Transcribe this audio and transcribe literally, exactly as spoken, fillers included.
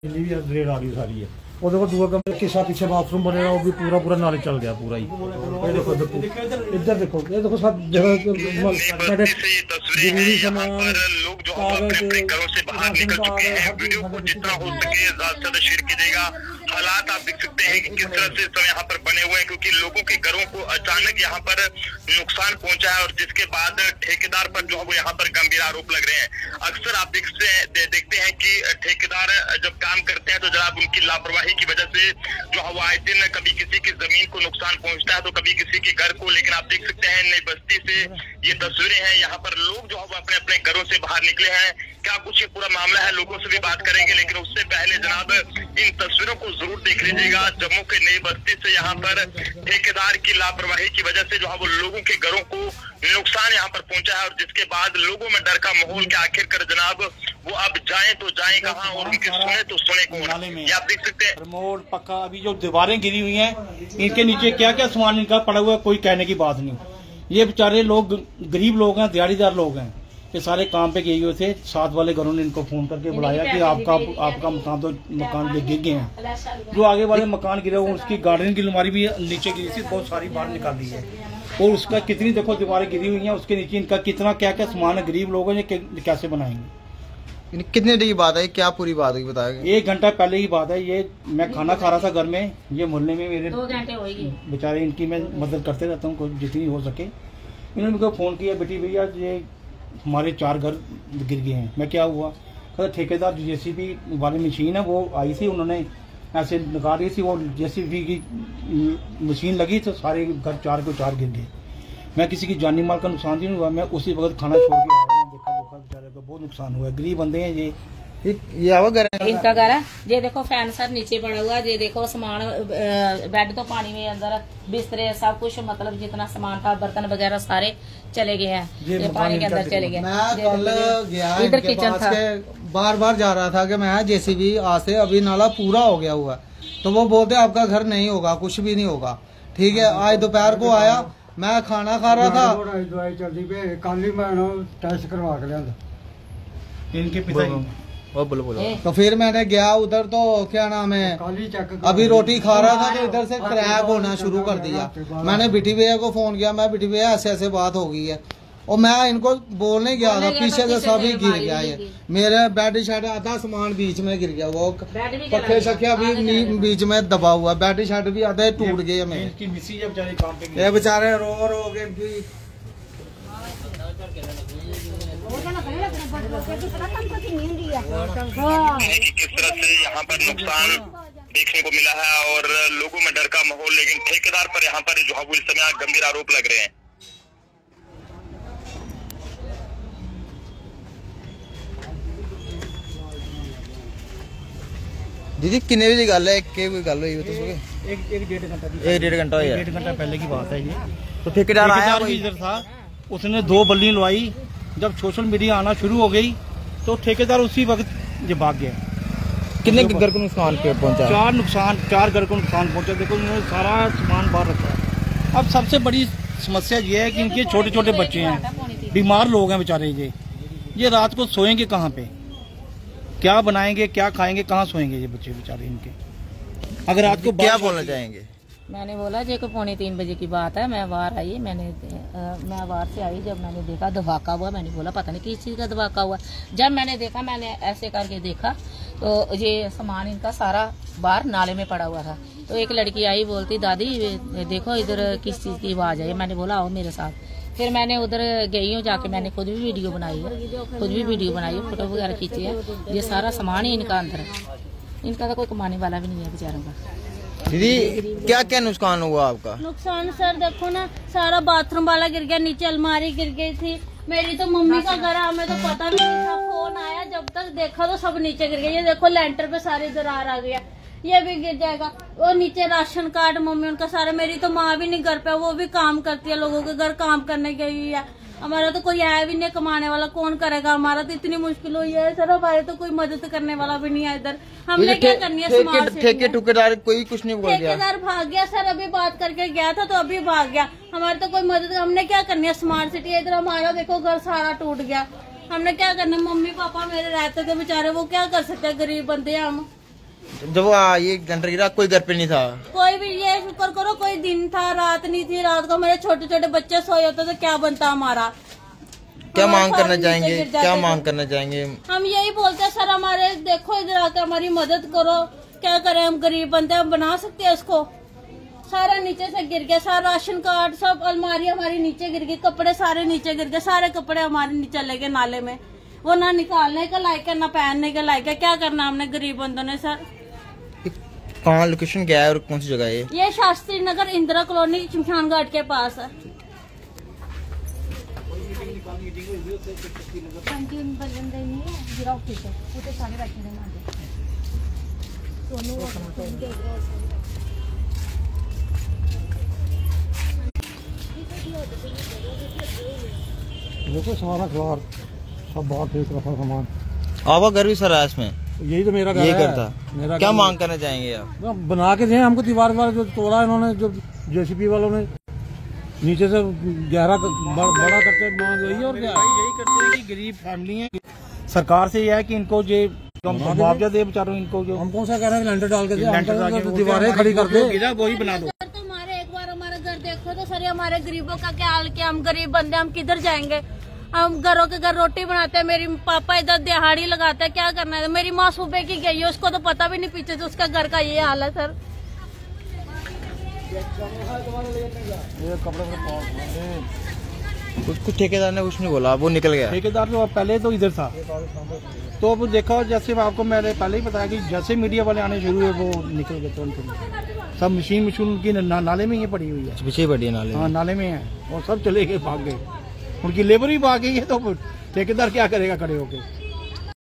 Red आ रही सारी है और देखो दूसरा कमरे के साथ पीछे बाथरूम बनेगा वो भी पूरा पूरा नाले चल गया पूरा ही। ये देखो देखो इधर देखो ये देखो सब जगह जरूरी सामान कागज घरों से बाहर निकल चुके हैं। वीडियो को जितना हो सके ज्यादा से ज्यादा शेयर कीजिएगा। हालात आप देख सकते हैं कि किस तरह से सब यहाँ पर बने हुए हैं क्योंकि लोगों के घरों को अचानक यहाँ पर नुकसान पहुंचा है और जिसके बाद ठेकेदार पर जो है वो यहाँ पर गंभीर आरोप लग रहे हैं। अक्सर आप देखते हैं देखते हैं कि ठेकेदार जब काम करते हैं तो जनाब उनकी लापरवाही की वजह से जो है वो आए दिन कभी किसी की जमीन को नुकसान पहुंचता है तो कभी किसी के घर को। लेकिन आप देख सकते हैं नई बस्ती से ये तस्वीरें हैं। यहाँ पर लोग जो है वो अपने अपने घरों से बाहर निकले हैं। क्या कुछ ये पूरा मामला है लोगों से भी बात करेंगे लेकिन उससे पहले जनाब इन तस्वीरों को जरूर देख लीजिएगा। जम्मू के नई बस्ती से यहाँ पर ठेकेदार की लापरवाही की वजह से जो है वो लोगों के घरों को नुकसान यहाँ पर पहुंचा है और जिसके बाद लोगों में डर का माहौल के आखिर कर जनाब वो अब जाए तो जाए कहाँ और उनकी सुने तो सुने कौन। ये आप देख सकते हैं रिमोट पक्का अभी जो दीवारें गिरी हुई हैं इनके नीचे क्या क्या सामान इनका पड़ा हुआ है कोई कहने की बात नहीं। ये बेचारे लोग गरीब लोग हैं दिहाड़ीदार लोग हैं ये सारे काम पे गए हुए थे। साथ वाले घरों ने इनको फोन करके बुलाया कि आपका आपका मकान तो मकान गिर गए हैं। जो आगे वाले मकान गिरे हुए उसकी गार्डन की अलमारी भी नीचे गिरी थी बहुत सारी बाहर निकाल दी है और उसका कितनी देखो दीवारें गिरी हुई हैं उसके नीचे इनका कितना क्या क्या सामान है। गरीब लोग हैं ये कैसे बनाएंगे। कितने दिन की बात है क्या पूरी बात है बताया? एक घंटा पहले की बात है। ये मैं खाना खा रहा था घर में ये मोहल्ले में मेरे दो घंटे होगी बेचारे इनकी मैं मदद करते रहता हूँ जितनी हो सके। इन्होंने मुझे फोन किया बेटी भैया ये हमारे चार घर गिर गए हैं। मैं क्या हुआ कहता ठेकेदार जेसीबी वाली मशीन है वो आई थी उन्होंने ऐसे निकाल रही थी वो जेसीबी की मशीन लगी तो सारे घर चार को चार गिर गए। मैं किसी की जानी माल का नुकसान नहीं हुआ। मैं उसी वक्त खाना छोड़ के आया देखा देखा बेचारे को बहुत नुकसान हुआ है। गरीब बंदे हैं ये ये आवा घर है इनका घर है। ये देखो फैन सर नीचे पड़ा हुआ है। ये देखो सामान बेड तो पानी में अंदर बिस्तरे सब कुछ मतलब जितना सामान था बर्तन वगैरह सारे चले गए हैं ये पानी के अंदर चले गए। मैं कल गया इधर किचन था बार बार जा रहा था कि मैं जेसीबी आज से अभी नाला पूरा हो गया हुआ तो वो बोलते आपका घर नहीं होगा कुछ भी नहीं होगा। ठीक है आज दोपहर को आया मैं खाना खा रहा था दवाई चलती पे कल ही मैं टेस्ट करवा के लिया इनके पिता वो बोलो बोलो तो फिर मैंने गया उधर तो क्या नाम है अभी रोटी खा रहा था तो इधर से क्रैक होना शुरू कर दिया। मैंने बिटी भैया को फोन किया मैं बिटी भैया ऐसे ऐसे बात हो गई है और मैं इनको बोलने गया था पीछे से सभी गिर गया ये मेरे बेड शेड आधा सामान बीच में गिर गया वो पखे शखे अभी बीच में दबा हुआ बेड शेड भी आधे टूट गए मेरे। ये बेचारे रो रो के किस तरह से यहाँ पर नुकसान देखने को मिला है और लोगों में डर का माहौल। लेकिन ठेकेदार पर यहाँ पर जो है इस समय गंभीर आरोप लग रहे हैं। दीदी कितने बजे गल है कोई गल हुई तो एक एक डेढ़ घंटा एक डेढ़ घंटा हुआ डेढ़ घंटा पहले की बात है ये। तो ठेकेदार आया भी इधर था उसने दो बल्ली लवाई। जब सोशल मीडिया आना शुरू हो गई तो ठेकेदार उसी वक्त ये भाग गया। कितने घर को नुकसान पहुंचा? चार नुकसान चार घर को नुकसान पहुंचा। देखो उन्होंने सारा सामान बाहर रखा है। अब सबसे बड़ी समस्या ये है कि इनके छोटे छोटे बच्चे हैं बीमार लोग हैं बेचारे ये ये रात को सोएंगे कहाँ पे क्या बनाएंगे क्या खाएंगे कहाँ सोएंगे ये बच्चे बेचारे इनके। अगर रात को क्या बोलना चाहेंगे? मैंने बोला जे को पौने तीन बजे की बात है। मैं बाहर आई मैंने आ, मैं बाहर से आई जब मैंने देखा धमाका हुआ मैंने बोला पता नहीं किस चीज़ का धमाका हुआ। जब मैंने देखा मैंने ऐसे करके देखा तो ये सामान इनका सारा बाहर नाले में पड़ा हुआ था। तो एक लड़की आई बोलती दादी देखो इधर किस चीज़ की आवाज़ आई। मैंने बोला आओ मेरे साथ। फिर मैंने उधर गई हूँ जाके मैंने खुद भी वीडियो बनाई है खुद भी वीडियो बनाई है फोटो वगैरह खींची है। ये सारा सामान ही इनका अंदर है। इनका तो कोई कमाने वाला भी नहीं है बेचारों का। दीदी क्या क्या नुकसान हुआ आपका? नुकसान सर देखो ना सारा बाथरूम वाला गिर गया नीचे अलमारी गिर गई थी। मेरी तो मम्मी का घर है हमें तो पता भी नहीं था। फोन आया जब तक देखा तो सब नीचे गिर गया। ये देखो लेंटर पे सारी दरार आ गया ये भी गिर जाएगा। वो नीचे राशन कार्ड मम्मी उनका सारा। मेरी तो माँ भी नहीं घर पे वो भी काम करती है लोगों के घर काम करने गई है। हमारा तो कोई आया भी नहीं कमाने वाला कौन करेगा। हमारा तो इतनी मुश्किल हुई है सर हमारे तो कोई मदद करने वाला भी नहीं है इधर। हमने क्या करनी है समाज से। ठेके ठेकेदार कोई कुछ नहीं बोल गया। ठेकेदार भाग गया सर अभी बात करके गया था तो अभी भाग गया। हमारे तो कोई मदद हमने क्या करनी है स्मार्ट सिटी इधर हमारा देखो घर सारा टूट गया। हमने क्या करना मम्मी पापा मेरे रहते थे बेचारे वो क्या कर सकते हैं गरीब बंदे हम। जब वो आ, ये लेंटर गिरा कोई घर पे नहीं था? कोई भी, ये शुक्र करो कोई दिन था रात नहीं थी। रात को मेरे छोटे छोटे बच्चे सोए होते तो क्या बनता हमारा। क्या मांग करना चाहेंगे, क्या मांग करना चाहेंगे? हम यही बोलते हैं सर हमारे देखो इधर आकर हमारी मदद करो। क्या करें, हम गरीब बंदे, हम बना सकते हैं इसको। सारा नीचे से गिर गया, सारा राशन कार्ड सब, अलमारी हमारी नीचे गिर गई, कपड़े सारे नीचे गिर गए, सारे कपड़े हमारे नीचे चले गए नाले में। वो ना निकालने का लायक है ना पहनने का लायक है। क्या करना हमने गरीब बंदों ने सर। कहाँ लोकेशन क्या है और कौन सी जगह है? ये शास्त्री नगर इंदिरा कॉलोनी शमशान घाट के पास है। देखो सारा खिलार सब बहुत फेंक रखा सामान। आपका घर भी सर है इसमें? यही तो मेरा घर ये है। करता मेरा क्या घर मांग करना चाहेंगे आप? बना के दें हमको, दीवार वाला जो तोड़ा इन्होंने, जो जेसीबी वालों ने नीचे से गहरा बड़ा करते मांग वही है। और क्या यही करते हैं कि गरीब फैमिली है, सरकार से यह है कि इनको जो मुआवजा दे बेचारों इनको। जो हम कौन सा कह रहे हैं लेंटर डाल के लेंटर दीवारें खड़ी कर दे, वही बना दो। सर तुम्हारे एक बार हमारा घर देखो तो सर हमारे गरीबों का क्या हाल किया। हम गरीब बंदे, हम किधर जाएंगे। हम घरों के घर रोटी बनाते हैं, मेरी पापा इधर दिहाड़ी लगाते हैं। क्या करना है, मेरी माँ सुबह की गई है, उसको तो पता भी नहीं पीछे से उसका घर का ये हाल है सर। कुछ कुछ ठेकेदार ने कुछ नहीं बोला, वो निकल गया। ठेकेदार तो पहले तो इधर था, तो अब देखा जैसे आपको मैंने पहले ही बताया कि जैसे मीडिया वाले आने शुरू हुए वो निकल गए तुरंत। सब मशीन मशीन उनकी ना, नाले में ये पड़ी हुई है, पीछे पड़ी है नाले। हाँ नाले में है, और सब चले गए, भाग गए। उनकी लेबर भी भाग गई है, तो ठेकेदार क्या करेगा खड़े होके।